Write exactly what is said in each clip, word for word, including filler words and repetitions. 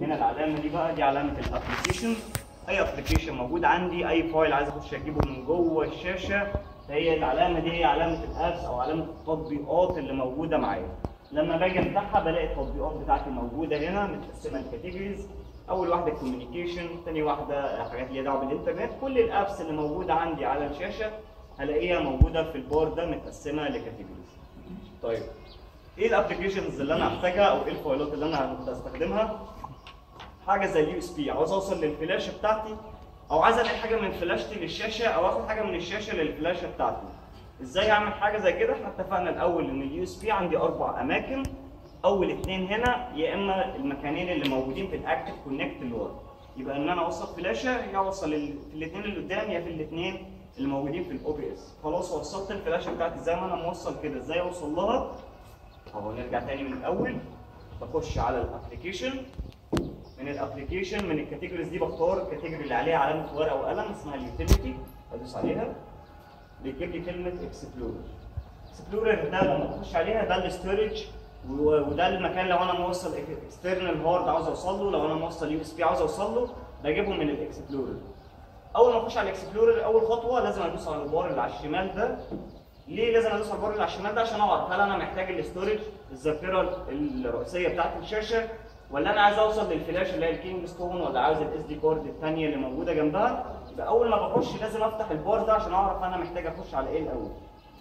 هنا العلامه دي بقى دي علامه الابلكيشن. اي ابلكيشن موجود عندي، اي فايل عايز اخش اجيبه من جوه الشاشه، هي العلامه دي هي علامه الابس او علامه التطبيقات اللي موجوده معايا. لما باجي افتحها بلاقي التطبيقات بتاعتي موجوده هنا متقسمه لكاتيجوريز. اول واحده كوميونيكيشن، ثاني واحده حاجات ليها دعوه بالانترنت. كل الابس اللي موجوده عندي على الشاشه هلاقيها موجوده في البار ده متقسمه لكاتيجوريز. طيب ايه الابلكيشنز اللي انا هحتاجها او ايه الفايلات اللي انا هستخدمها؟ حاجه زي اليو اس بي، عاوز اوصل للفلاشه بتاعتي او عايز انقل حاجه من فلاشتي للشاشه او اخد حاجه من الشاشه للفلاشه بتاعتي. ازاي اعمل حاجه زي كده؟ احنا اتفقنا الاول ان اليو اس بي عندي اربع اماكن. اول اثنين هنا يا اما المكانين اللي موجودين في الاكتف كونكت اللي ورا، يبقى ان انا اوصل فلاشه يا اوصل في الاثنين اللي قدام يا في الاثنين اللي موجودين في الاو بي اس. خلاص وصلت الفلاشه بتاعتي زي ما انا موصل كده. ازاي اوصل لها؟ اهو نرجع تاني من الاول. بخش على الابلكيشن، من الابلكيشن من الكاتيجوريز دي بختار الكاتيجوري اللي عليها علامه ورقه وقلم اسمها اليوتيليتي، بدوس عليها بيجيب لي كلمه اكسبلورر. اكسبلورر ده لما بخش عليها ده الاستورج، وده المكان لو انا موصل اكسترنال هارد عاوز اوصل له، لو انا موصل يو اس بي عاوز اوصل له بجيبهم من الاكسبلورر. اول ما اخش على الاكسبلورر اول خطوه لازم ادوس على البار اللي على الشمال ده. ليه لازم ادوس على البار اللي على الشمال ده؟ عشان اعرف هل انا محتاج الاستورج الذاكره الرئيسيه بتاعت الشاشه، ولا انا عايز اوصل للفلاش اللي هي الكينج ستون، ولا عاوز الاس دي كارد الثانيه اللي موجوده جنبها. يبقى اول ما بخش لازم افتح البار ده عشان اعرف انا محتاج اخش على ايه الاول.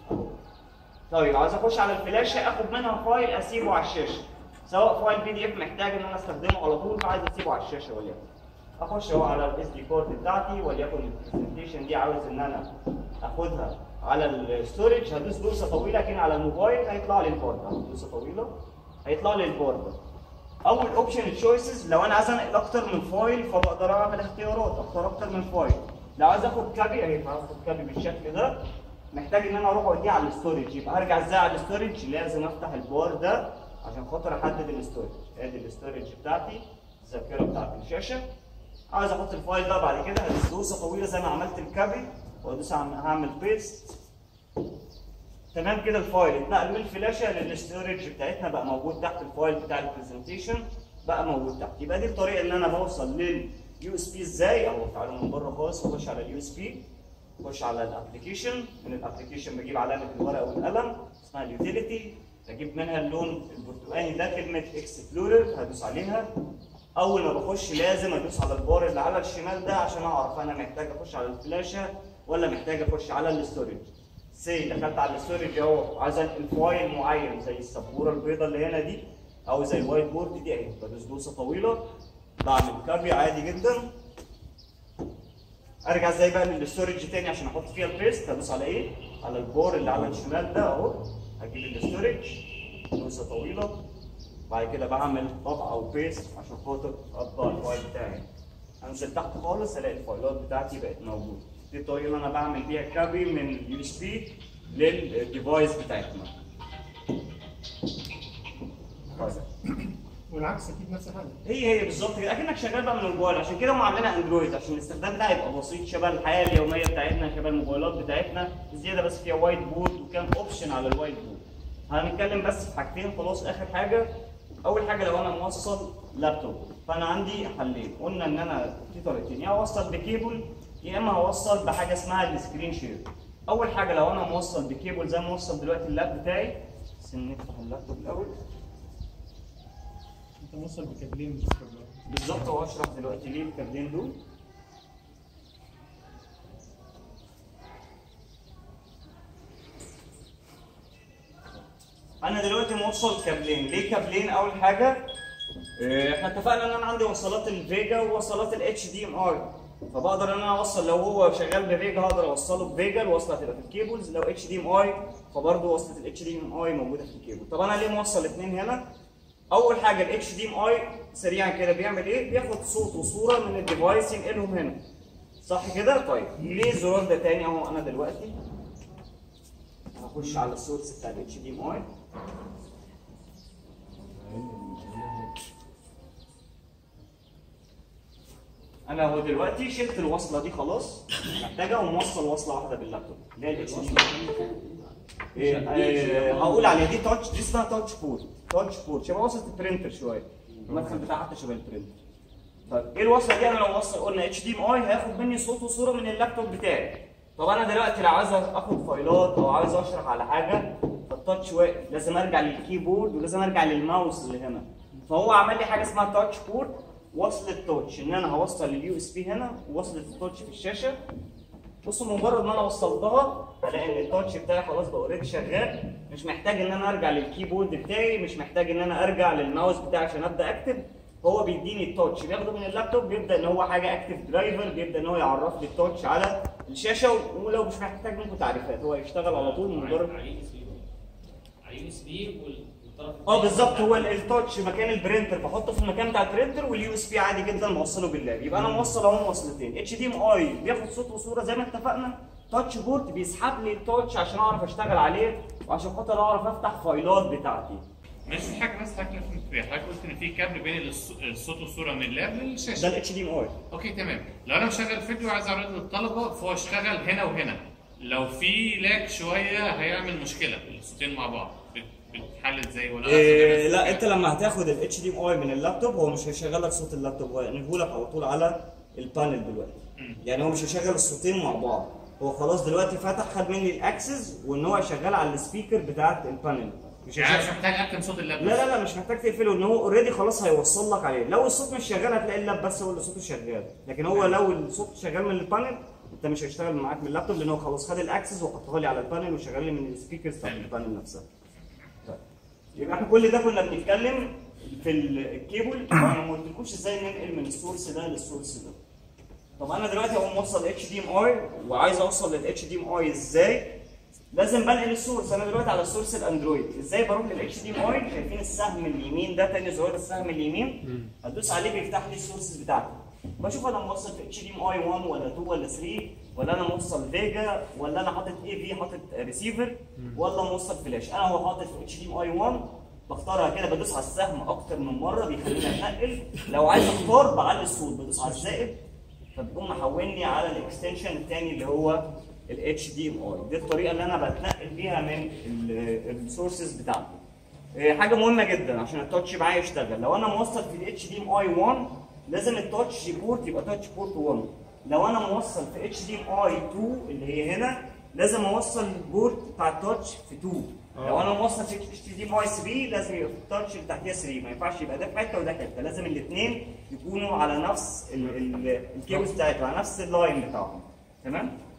طيب عايز اخش على الفلاشه اخد منها فايل اسيبه على الشاشه، سواء فايل بي دي اف محتاج ان انا استخدمه على طول فعايز اسيبه على الشاشه، وليكن اخش اهو على الاس دي كارد بتاعتي، وليكن البرزنتيشن دي عاوز ان انا اخدها على الستورج. هدوس دوسه طويله لكن على الموبايل هيطلع لي البار ده، دوسه طويله هيطلع لي البار ده. اول اوبشن تشويسز، لو انا عايز انقل اكتر من فايل فبقدر اعمل اختيارات اختار اكتر من فايل. لو عايز اخد كابي اهي هاخد كابي بالشكل ده، محتاج ان انا اروح اوديه على الاستورج. يبقى هرجع ازاي على الاستورج؟ لازم افتح البار ده عشان خاطر احدد الاستورج. ادي الاستورج بتاعتي، الذاكره بتاعت الشاشه. عايز احط الفايل ده بعد كده هدوس دوسه طويله زي ما عملت الكابي وادوس هعمل بيست. تمام كده الفايل اتنقل من الفلاشه للاستورج بتاعتنا، بقى موجود تحت الفايل بتاع البرزنتيشن بقى موجود تحت. يبقى دي الطريقه اللي انا بوصل لليو اس بي ازاي. اهو تعالوا من بره خالص واخش على اليو اس بي، اخش على الابلكيشن، من الابلكيشن بجيب علامه الورقه والقلم اسمها اليوتيليتي، بجيب منها اللون البرتقاني ده كلمه اكسبلورر هدوس عليها. اول ما بخش لازم ادوس على البار اللي على الشمال ده عشان اعرف انا محتاج اخش على الفلاشه ولا محتاج اخش على الاستورج. سي دخلت على الاستورج اهو، عايز انقل فايل معين زي السبوره البيضاء اللي هنا دي او زي الوايت بورد دي اهي، بدوس دوسه طويله بعمل كابي عادي جدا. ارجع ازاي بقى للاستورج تاني عشان احط فيها البيست؟ هدوس على ايه؟ على البار اللي على الشمال ده اهو، هجيب الاستورج دوسه طويله، بعد كده بعمل طبع او بيست عشان خاطر اطبع الفايل بتاعي. انزل تحت خالص الاقي الفايلات بتاعتي بقت موجوده. دي الطريقه اللي انا بعمل بيها كابي من اليو اس بي للديفايس بتاعتنا. والعكس اكيد نفس الحاجه. هي هي بالظبط كده، اكنك شغال بقى من الموبايل. عشان كده هم عاملينها اندرويد عشان الاستخدام بتاعها يبقى بسيط شبه الحياه اليوميه بتاعتنا، شبه الموبايلات بتاعتنا، زياده بس فيها وايت بورد وكان اوبشن على الوايت بورد. هنتكلم بس في حاجتين خلاص اخر حاجه. اول حاجه لو انا موصل لابتوب فانا عندي حلين، قلنا ان انا في طريقتين، يا اوصل بكيبل يا اما هوصل بحاجه اسمها السكرين شير. اول حاجه لو انا موصل بكيبل زي ما موصل دلوقتي اللاب بتاعي، بس نفتح اللابتوب الاول. انت موصل بكابلين بالظبط، وهشرح دلوقتي ليه الكابلين دول. انا دلوقتي موصل كابلين. ليه كابلين؟ اول حاجه احنا اتفقنا ان انا عندي وصلات الفيجا ووصلات الاتش دي ام اي، فبقدر ان انا اوصل لو هو شغال بفيجا هقدر اوصله بفيجا، الوصله هتبقى في الكيبلز. لو اتش دي ام اي فبرضه وصله الاتش دي ام اي موجوده في الكيبل. طب انا ليه موصل اثنين هنا؟ اول حاجه الاتش دي ام اي سريعا كده بيعمل ايه؟ بياخد صوت وصوره من الديفايس ينقلهم هنا، صح كده؟ طيب ليه الزرار ده تاني؟ اهو انا دلوقتي هخش على السورس بتاع الاتش دي ام اي، انا هو دلوقتي شلت الوصله دي خلاص محتاجها وموصل وصله واحده باللابتوب اللي هي الاتش دي ام اي. هقول عليها دي تاتش، دي اسمها تاتش بورت. تاتش بورت شبه وصله البرينتر شويه، المدخل بتاعها حتى شبه البرينتر. طيب ايه الوصله دي؟ انا لو وصل قلنا اتش دي ام اي هياخد مني صوت وصوره من اللابتوب بتاعي. طب انا دلوقتي لو عايز اخد فايلات او عايز اشرح على حاجه فالتاتش واقف، لازم ارجع للكيبورد ولازم ارجع للماوس اللي هنا. فهو عمل لي حاجه اسمها تاتش بورت، وصلة تاتش، ان انا هوصل اليو اس بي هنا ووصلة التاتش في الشاشه. بصوا مجرد ما انا وصلتها هلاقي ان التاتش بتاعي خلاص بقى اوريدي شغال، مش محتاج ان انا ارجع للكيبورد بتاعي، مش محتاج ان انا ارجع للماوس بتاعي عشان ابدا اكتب. هو بيديني التاتش، بياخده من اللابتوب، بيبدا ان هو حاجه اكتف درايفر، بيبدا ان هو يعرف لي التاتش على الشاشه، ولو مش محتاج منكم تعريفات هو يشتغل على طول من مجرد على يو اس بي والطرف اه بالظبط. هو التاتش مكان البرينتر بحطه في المكان بتاع البرينتر، واليو اس بي عادي جدا موصله باللاب. يبقى انا موصل اهو موصلتين، اتش دي ام اي بياخد صوت وصوره زي ما اتفقنا، تاتش بورت بيسحب لي التاتش عشان اعرف اشتغل عليه وعشان خاطر اعرف افتح فايلات بتاعتي. ماشي. في حاجه بس حضرتك حضرتك قلت ان في كابل بين الصوت والصوره من اللاب للشاشه. ده الاتش دي ام اي. اوكي تمام. لو انا مشغل فيديو عايز اعرضه للطلبه فهو اشتغل هنا وهنا، لو في لاج شويه هيعمل مشكله الصوتين مع بعض، بتتحل ازاي ولا إيه لا انت لما هتاخد الاتش دي ام اي من اللابتوب هو مش هيشغل لك صوت اللابتوب، هو هينقله لك على طول على البانل دلوقتي. يعني هو مش هيشغل الصوتين مع بعض، هو خلاص دلوقتي فتح خد مني الاكسس وان هو يشغل على السبيكر بتاعت البانل. مش يعني مش محتاج اكتم صوت اللاب. لا لا لا مش محتاج تقفله، ان هو اوريدي خلاص هيوصل لك عليه. لو الصوت مش شغال هتلاقي اللاب بس هو اللي صوته شغال، لكن هو لو الصوت شغال من البانل انت مش هيشتغل معاك من اللابتوب، لان هو خلاص خد الاكسس وحطها لي على البانل وشغال لي من السبيكرز بتاعت البانل نفسها. طيب يبقى احنا كل ده كنا بنتكلم في الكيبل، انا ما قلتلكوش ازاي ننقل من السورس ده للسورس ده. طب انا دلوقتي اقوم موصل اتش دي ام اي وعايز اوصل للاتش دي ام اي ازاي؟ لازم بنقل السورس. انا دلوقتي على السورس الاندرويد، ازاي بروح للاتش دي ام اي؟ شايفين السهم اليمين ده تاني زرار السهم اليمين؟ هدوس عليه بيفتح لي السورسز بتاعتي. بشوف انا موصل في اتش دي ام اي واحد ولا اتنين ولا تلاتة، ولا انا موصل فيجا، ولا انا حاطط اي في حاطط ريسيفر، ولا موصل فلاش. انا هو حاطط في اتش دي ام اي واحد، بختارها كده بدوس على السهم اكتر من مره بيخليني اتنقل. لو عايز اختار بعلي الصوت بدوس على الزائد فبيقوم محولني على الاكستنشن الثاني اللي هو الاتش دي ام اي. دي الطريقه اللي انا بتنقل بيها من الريسورسز بتاعتي. حاجه مهمه جدا عشان التاتش معايا يشتغل، لو انا موصل في الاتش دي ام اي واحد لازم التاتش بورت يبقى تاتش بورت واحد. لو انا موصل في اتش دي ام اي اتنين اللي هي هنا لازم اوصل البورت بتاع التاتش في اتنين. لو انا موصل في اتش دي ام اي تلاتة لازم يبقى التاتش اللي تحتيها تلاتة، ما ينفعش يبقى ده في حته وده في حته، لازم الاثنين يكونوا على نفس الكيبلز بتاعتهم، على نفس اللاين بتاعهم. تمام؟